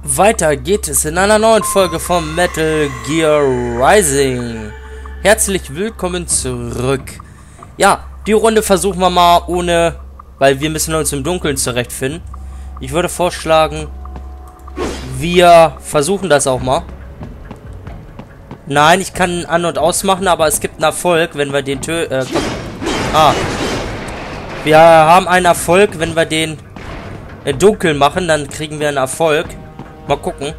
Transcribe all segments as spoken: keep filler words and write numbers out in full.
Weiter geht es in einer neuen Folge von Metal Gear Rising. Herzlich willkommen zurück. Ja, die Runde versuchen wir mal ohne, weil wir müssen uns im Dunkeln zurechtfinden. Ich würde vorschlagen, wir versuchen das auch mal. Nein, ich kann an- und ausmachen, aber es gibt einen Erfolg, wenn wir den tö... Äh, ah. Wir haben einen Erfolg, wenn wir den äh, dunkel machen, dann kriegen wir einen Erfolg. Mal gucken.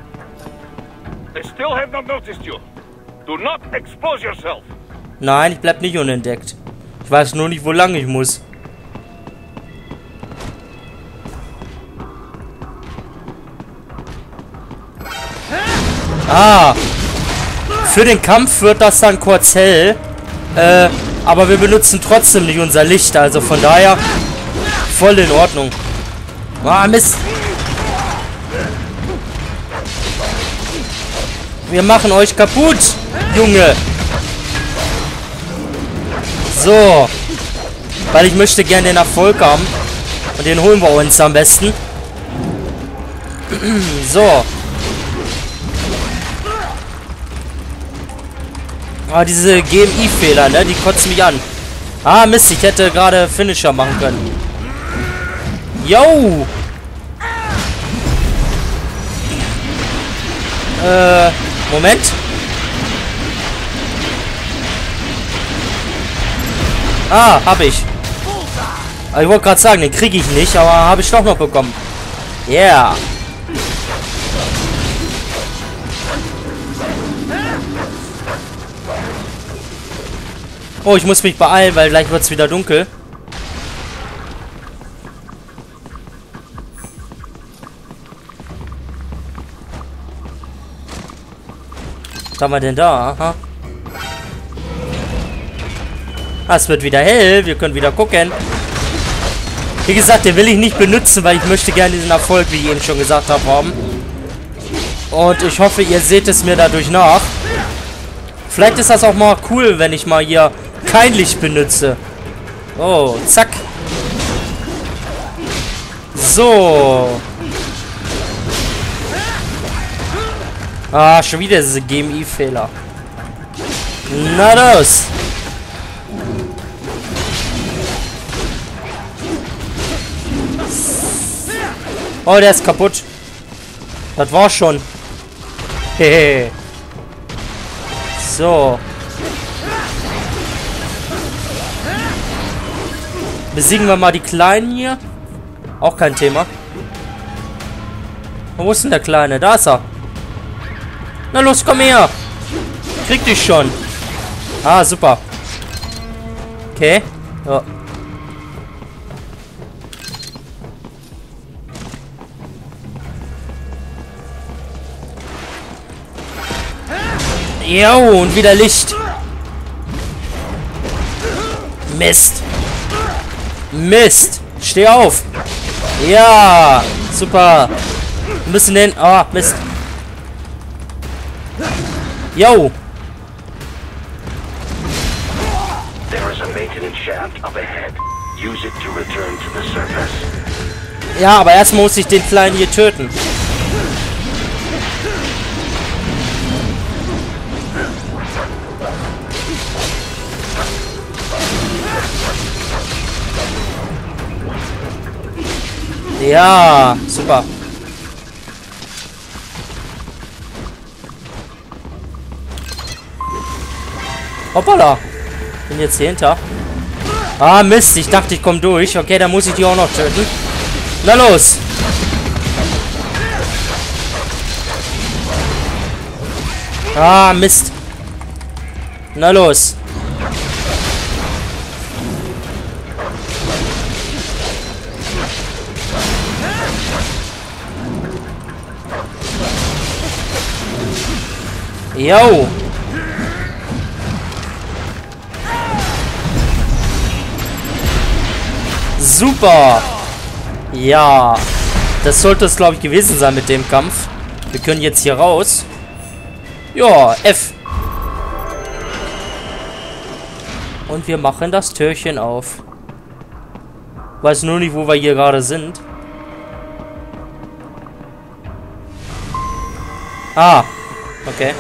Nein, ich bleib nicht unentdeckt. Ich weiß nur nicht, wo lang ich muss. Ah. Für den Kampf wird das dann kurz hell. Äh, aber wir benutzen trotzdem nicht unser Licht. Also von daher voll in Ordnung. Ah, Mist. Wir machen euch kaputt, Junge. So. Weil ich möchte gerne den Erfolg haben. Und den holen wir uns am besten. So. Ah, diese G M I-Fehler, ne? Die kotzen mich an. Ah, Mist, ich hätte gerade Finisher machen können. Yo! Äh, Moment. Ah, hab ich. Ich wollte gerade sagen, den kriege ich nicht, aber habe ich doch noch bekommen. Yeah. Oh, ich muss mich beeilen, weil gleich wird es wieder dunkel. Was haben wir denn da? Aha. Ah, es wird wieder hell. Wir können wieder gucken. Wie gesagt, den will ich nicht benutzen, weil ich möchte gerne diesen Erfolg, wie ich eben schon gesagt habe, haben. Und ich hoffe, ihr seht es mir dadurch nach. Vielleicht ist das auch mal cool, wenn ich mal hier kein Licht benutze. Oh, zack. So. Ah, schon wieder diese G M I-Fehler. Na los. Oh, der ist kaputt. Das war schon. Hehe. So. Besiegen wir mal die Kleinen hier. Auch kein Thema. Wo ist denn der Kleine? Da ist er. Na los, komm her. Krieg dich schon. Ah, super. Okay. Ja. Jo, und wieder Licht. Mist. Mist. Steh auf. Ja. Super. Wir müssen den... Ah, oh, Mist. Jo. Ja, aber erstmal muss ich den Kleinen hier töten. Ja, super. Hoppala. Bin jetzt hier hinter. Ah, Mist. Ich dachte, ich komme durch. Okay, dann muss ich die auch noch töten. Na los. Ah, Mist. Na los. Jo. Super. Ja. Das sollte es, glaube ich, gewesen sein mit dem Kampf. Wir können jetzt hier raus. Ja, F. Und wir machen das Türchen auf. Weiß nur nicht, wo wir hier gerade sind. Ah, okay.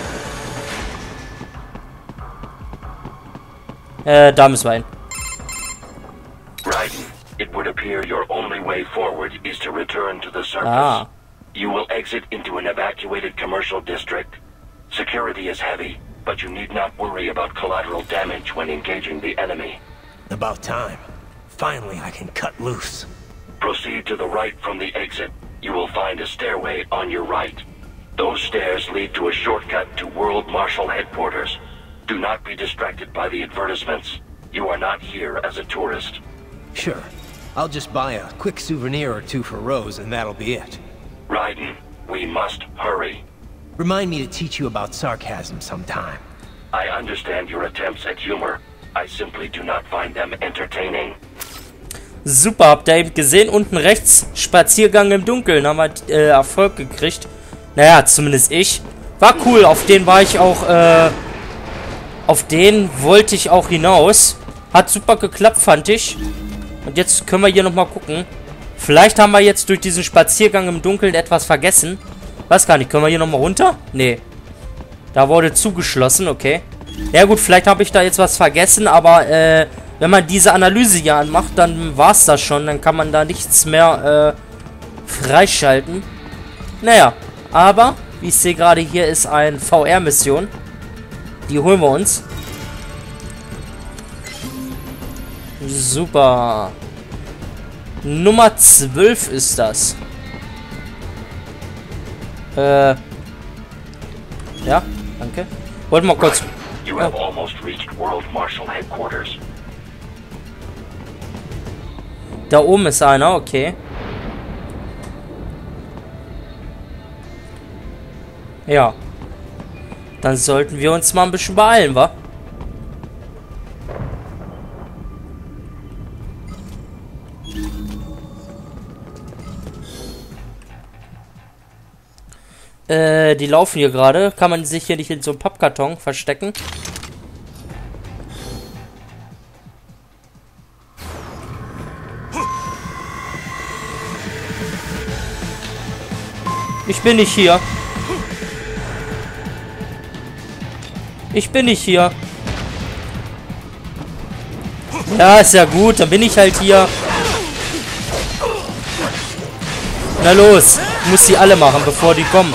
Äh, da müssen wir hin. Raiden, it would appear your only way forward is to return to the surface. Ah. You will exit into an evacuated commercial district. Security is heavy, but you need not worry about collateral damage when engaging the enemy. About time. Finally, I can cut loose. Proceed to the right from the exit. You will find a stairway on your right. Those stairs lead to a shortcut to World Marshal Headquarters. Do not be distracted by the advertisements. You are not here as a tourist. Sure. I'll just buy a quick souvenir or two for Rose, and that'll be it. Raiden, we must hurry. Remind me to teach you about sarcasm sometime. I understand your attempts at humor. I simply do not find them entertaining. Super, habt ihr eben gesehen? Unten rechts, Spaziergang im Dunkeln. Haben wir äh, Erfolg gekriegt. Naja, zumindest ich. War cool, auf den war ich auch, äh, auf den wollte ich auch hinaus. Hat super geklappt, fand ich. Und jetzt können wir hier nochmal gucken. Vielleicht haben wir jetzt durch diesen Spaziergang im Dunkeln etwas vergessen. Weiß gar nicht, können wir hier nochmal runter? Nee. Da wurde zugeschlossen, okay. Ja gut, vielleicht habe ich da jetzt was vergessen, aber, äh, wenn man diese Analyse hier anmacht, dann war es das schon. Dann kann man da nichts mehr, äh, freischalten. Naja, aber, wie ich sehe gerade, hier ist eine V R-Mission. Die holen wir uns. Super. Nummer zwölf ist das. Äh. Ja, danke. Wollte mal kurz. You have almost reached World Marshal Headquarters. Da oben ist einer, okay. Ja. Dann sollten wir uns mal ein bisschen beeilen, wa? Äh, die laufen hier gerade. Kann man sich hier nicht in so einem Pappkarton verstecken? Ich bin nicht hier. Ich bin nicht hier. Ja, ist ja gut. Dann bin ich halt hier. Na los. Ich muss die alle machen, bevor die kommen.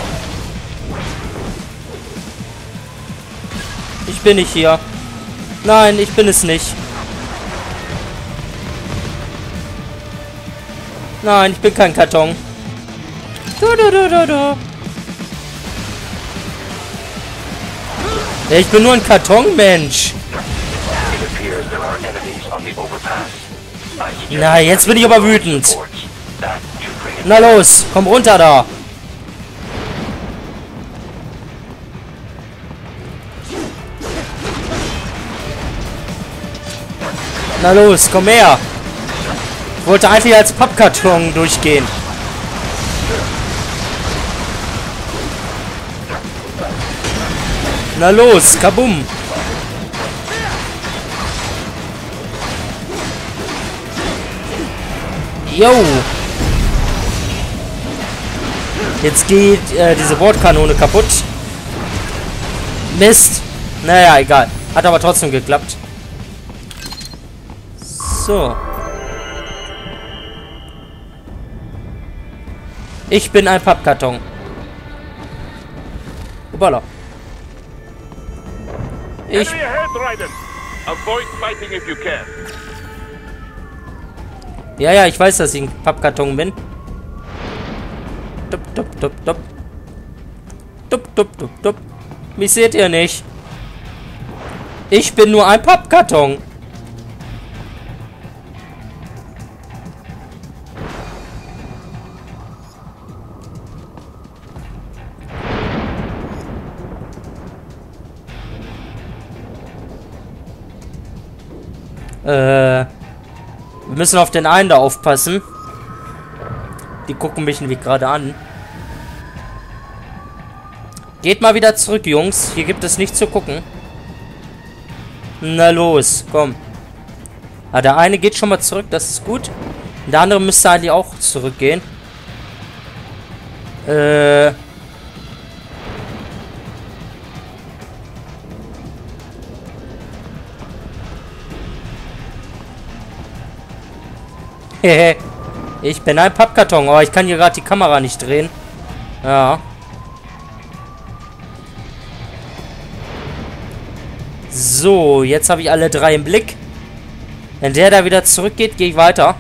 Ich bin nicht hier. Nein, ich bin es nicht. Nein, ich bin kein Karton. Du, du, du, du, du. Ich bin nur ein Kartonmensch. Na, jetzt bin ich aber wütend. Na los, komm runter da. Na los, komm her. Ich wollte einfach als Pappkarton durchgehen. Na los, kabum. Yo. Jetzt geht äh, diese Bordkanone kaputt. Mist. Naja, egal. Hat aber trotzdem geklappt. So. Ich bin ein Pappkarton. Hoppala. Ich... Ja, ja, ich weiß, dass ich ein Pappkarton bin. Dup, dup, dup, dup. Dup, dup, dup, dup. Mich seht ihr nicht. Ich bin nur ein Pappkarton. Äh, wir müssen auf den einen da aufpassen. Die gucken mich nämlich gerade an. Geht mal wieder zurück, Jungs. Hier gibt es nichts zu gucken. Na los, komm. Ah, der eine geht schon mal zurück, das ist gut. Der andere müsste eigentlich auch zurückgehen. Äh, Hehe. Ich bin ein Pappkarton. Oh, ich kann hier gerade die Kamera nicht drehen. Ja. So, jetzt habe ich alle drei im Blick. Wenn der da wieder zurückgeht, gehe ich weiter.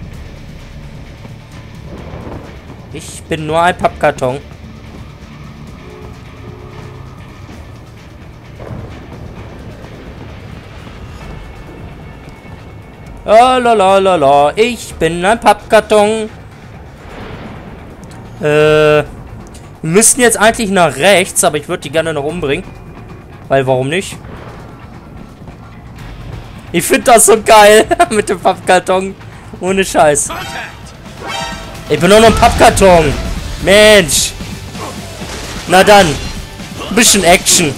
Ich bin nur ein Pappkarton. Oh, la, la, la, la. Ich bin ein Pappkarton. Äh, wir müssten jetzt eigentlich nach rechts, aber ich würde die gerne noch umbringen. Weil, warum nicht? Ich finde das so geil mit dem Pappkarton. Ohne Scheiß. Ich bin nur noch ein Pappkarton. Mensch. Na dann. Ein bisschen Action.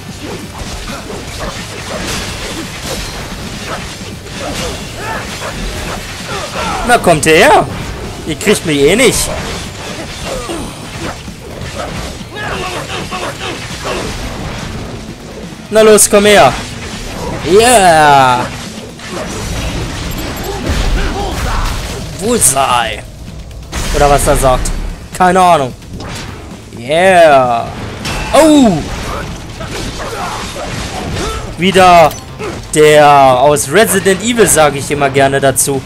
Na, kommt ihr her. Ihr kriegt mich eh nicht. Na los, komm her. Yeah. Bullseye. Oder was er sagt. Keine Ahnung. Yeah. Oh. Wieder der aus Resident Evil, sage ich immer gerne dazu.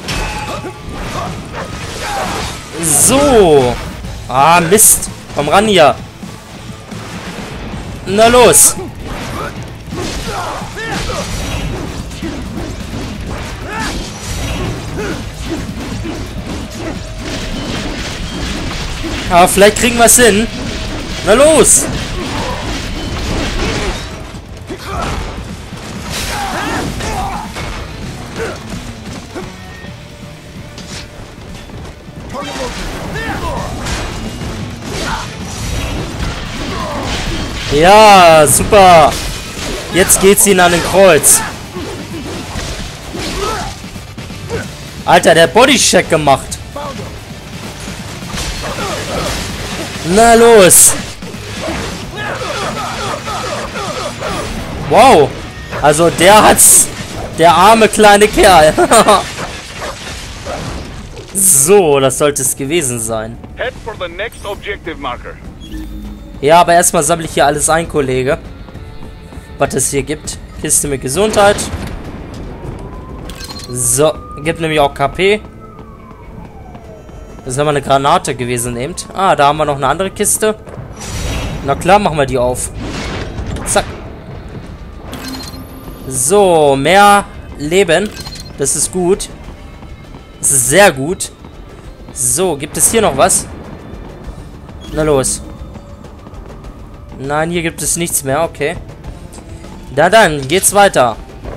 So. Ah, Mist. Komm ran hier. Na los. Aber vielleicht kriegen wir es hin. Na los. Ja, super. Jetzt geht's ihn an den Kreuz. Alter, der Bodycheck gemacht. Na los. Wow. Also der hat's. Der arme kleine Kerl. So, das sollte es gewesen sein. Head for the next objective marker. Ja, aber erstmal sammle ich hier alles ein, Kollege. Was es hier gibt. Kiste mit Gesundheit. So, gibt nämlich auch K P. Das ist aber eine Granate gewesen eben. Ah, da haben wir noch eine andere Kiste. Na klar, machen wir die auf. Zack. So, mehr Leben. Das ist gut. Das ist sehr gut. So, gibt es hier noch was? Na los. Nein, hier gibt es nichts mehr. Okay. Na dann, geht's weiter.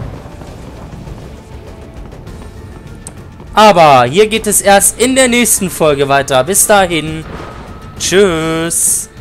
Aber hier geht es erst in der nächsten Folge weiter. Bis dahin. Tschüss.